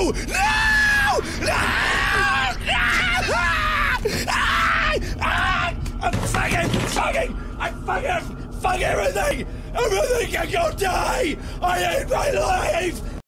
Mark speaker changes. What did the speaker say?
Speaker 1: No! No! I'm fucking! Fuck everything! Everything can go die! I hate my life!